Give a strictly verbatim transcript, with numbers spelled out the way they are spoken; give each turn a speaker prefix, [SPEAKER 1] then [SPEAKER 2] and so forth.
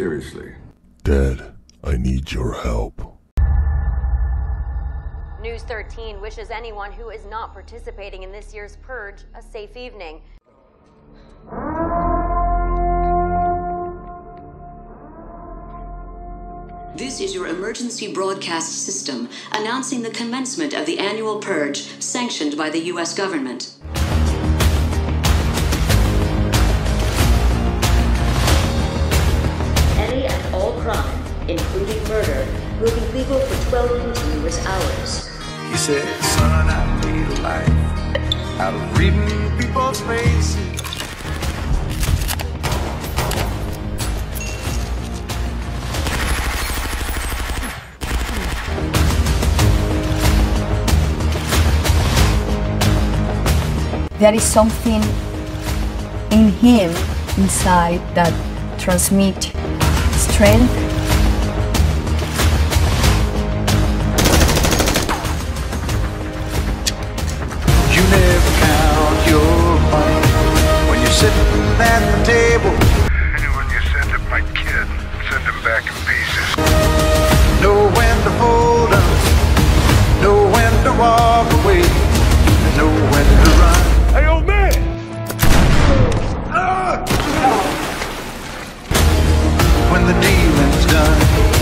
[SPEAKER 1] seriously.
[SPEAKER 2] Dad, I need your help.
[SPEAKER 3] News thirteen wishes anyone who is not participating in this year's purge a safe evening.
[SPEAKER 4] This is your emergency broadcast system announcing the commencement of the annual purge sanctioned by the U S government. Any and all crime, including murder, will be legal for twelve continuous hours.
[SPEAKER 5] He said, son, I made a life out of reading people's faces.
[SPEAKER 6] There is something in him, inside, that transmits strength.
[SPEAKER 5] You never count your money when you're sitting at the table.
[SPEAKER 7] And when you send him my kid, send him back in pieces.
[SPEAKER 5] Know when to fold up, know when to walk away, and know when to run.
[SPEAKER 7] Hey, old man!
[SPEAKER 5] When the dealing's done.